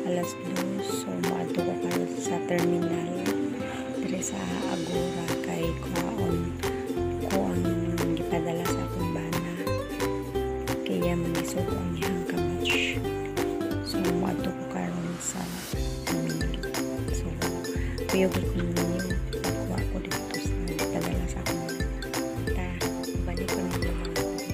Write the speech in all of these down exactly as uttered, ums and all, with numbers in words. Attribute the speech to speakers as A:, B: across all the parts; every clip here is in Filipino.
A: alas dos. So maadto ko karon sa terminal dire sa Agora kay kuhaon ko ang gipadala sa akong bana kaya manisod ang ihang kamach. So maadto ko karon sa terminal. So kuyog ko ninyo kuha ko dito sa gipadala sa akong bana. Ta balik ko ninyo mga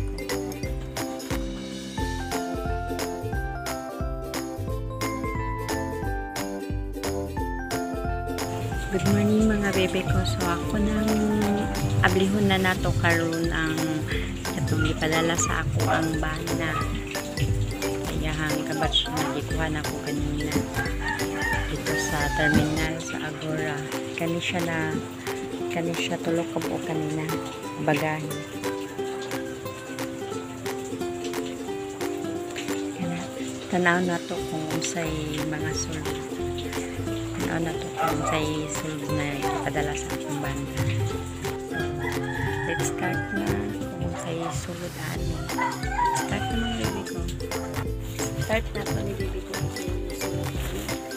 A: good morning mga bebe ko. So ako nang ablihon na nato karon ang atong gipadala sa ako ang bana. Kaya hang kabatch na gikuha na ko kanina dito sa terminal sa Agora. Kani siya na kani siya tulo ka buo kanina bagahe. Kana tanaw na to kung unsay mga sulod. Ano na to kung say sulod na ipadala sa akong banda. So, let's start na kung say sulod ano. Let's start na mga baby ko. Start na to ni baby ko kung say sulod ano.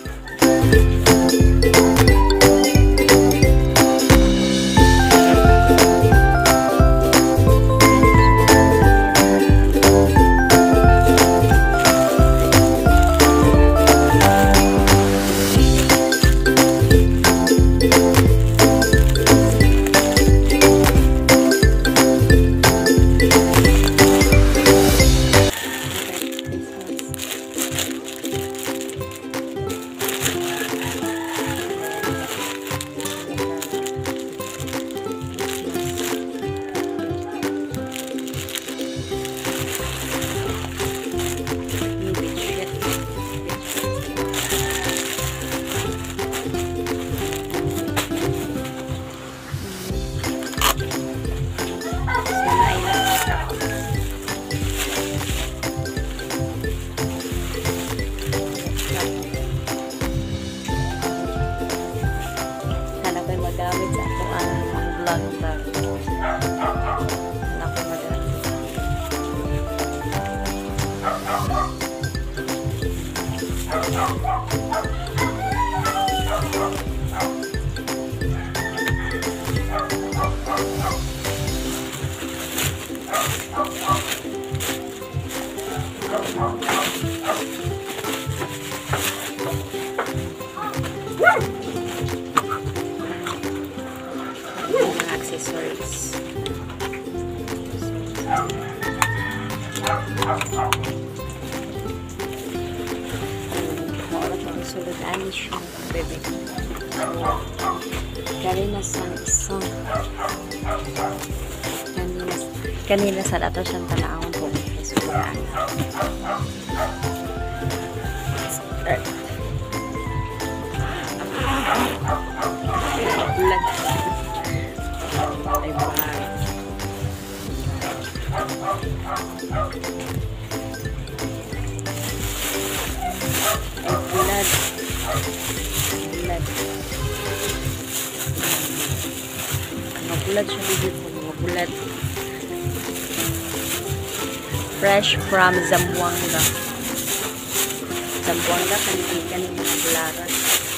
A: Magamit sa akong ang vlog vlog. Ako magamit. Accessories. Maorat ang sulod ani siya bebe. Kanina sa isang kanina, kanina sa dato siyang tanawang po sulod ani. Start. Ulan. Ay mahal. Ay bulad. Bulad. Mga bulad siya bigyan po. Mga bulad. Fresh from Zamboanga. Zamboanga kanibigan ng mga bularan.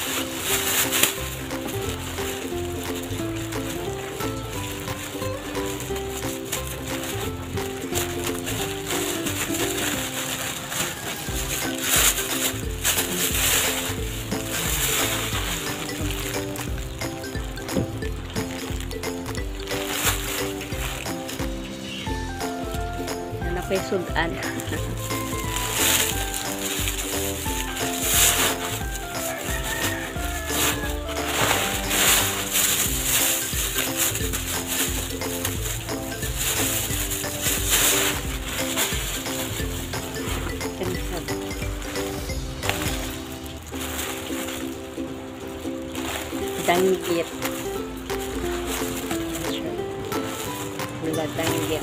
A: Ako'y sudan. Danggit. Wala danggit.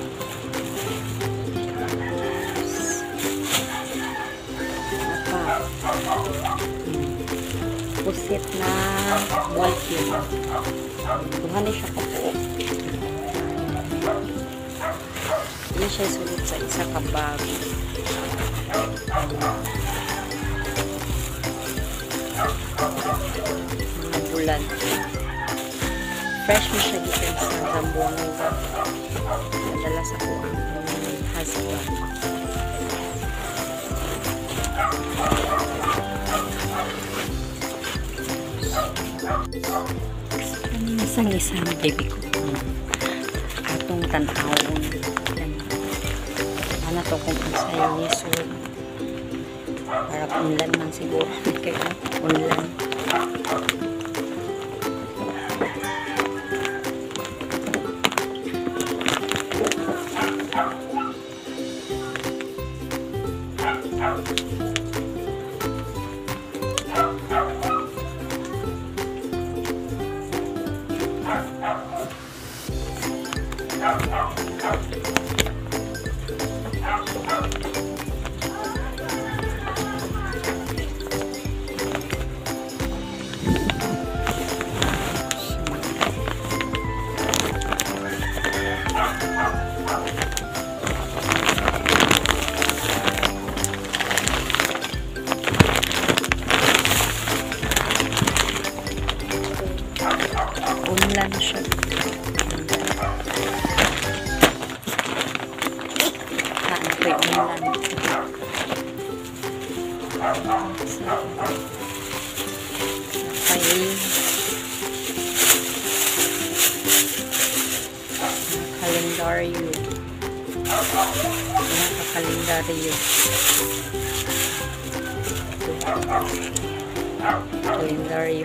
A: Pusit na walking. Tuhan na siya ka po. Ini siya sulit sa isa ka bag. umulan. Fresh mo siya gikan sa Zamboanga. Padala sa ko ang husband. Isang-isang baby ko. Atong tanawon. Ano to kung unsay lisod. Para unlan man siguro. Kaya unlan. Unlan siya. Ano po yung unlan? Okay. Kalendaryo. Naka-kalendaryo. Kalendaryo.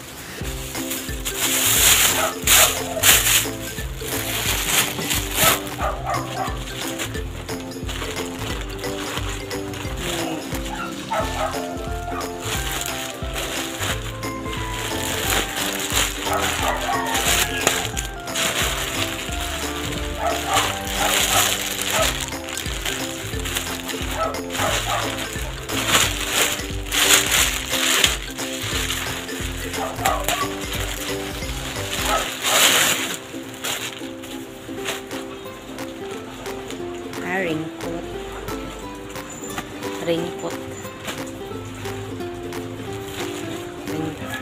A: Ah, raincoat. Raincoat. Raincoat.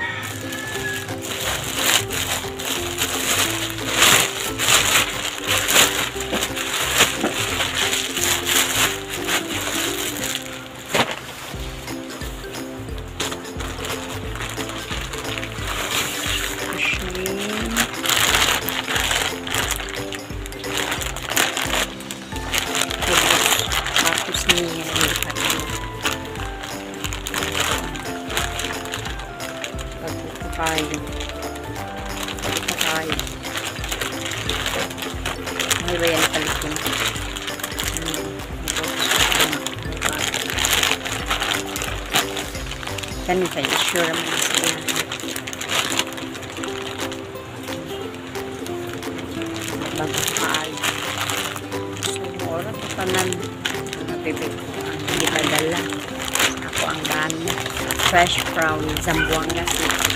A: Pagpapakain. Pagpapakain. May ba yan palit yun? Ganun kayo. Sure naman sila. Pagpapakain. So, oras pa tanan. Mapipit ko ang hindi padala. Ako ang bana. Fresh from Zamboanga City.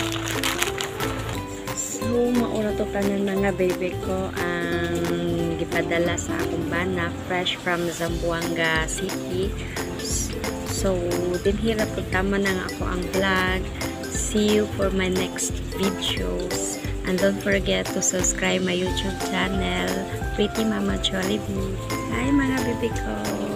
A: So, maura to ka na mga baby ko ang gipadala sa akong bana. Fresh from Zamboanga City. So, din hirap kung tama na nga ako ang vlog. See you for my next videos. And don't forget to subscribe my YouTube channel, Pretty Mama Jollibee. Hi mga baby ko!